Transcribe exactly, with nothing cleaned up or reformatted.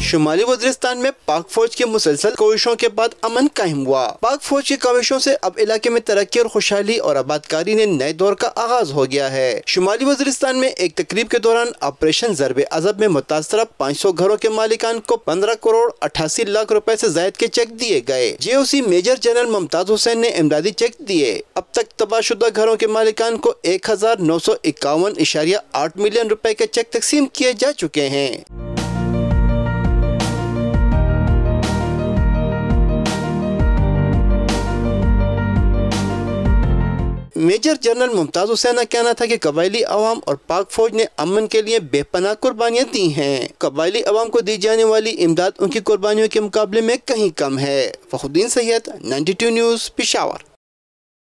شمالی وزیرستان میں پاک فوج کی مسلسل کوششوں کے بعد امن قائم ہوا۔ پاک فوج کی کوششوں سے اب علاقے میں ترقی اور خوشحالی اور آبادکاری نے نئے دور کا آغاز ہو گیا ہے۔ شمالی وزیرستان میں ایک تقریب کے دوران آپریشن ضرب عضب میں متاثرہ پانچ سو گھروں کے مالکان کو پندرہ کروڑ اٹھاسی لاکھ روپے سے زائد کے چیک دیے گئے۔ جے او سی میجر جنرل ممتاز حسین نے امدادی چیک دیے۔ اب تک تباہ شدہ گھروں کے مالکان کو ایک ہزار نو سو اکاون اشاریہ آٹھ ملین روپے کے چیک تقسیم کیے جا چکے ہیں۔ میجر جنرل ممتاز حسین کا کہنا تھا کہ قبائلی عوام اور پاک فوج نے امن کے لیے بے پناہ قربانیاں دی ہیں۔ قبائلی عوام کو دی جانے والی امداد ان کی قربانیوں کے مقابلے میں کہیں کم ہے۔ Fakhruddin Syed, ninety two news, Peshawar.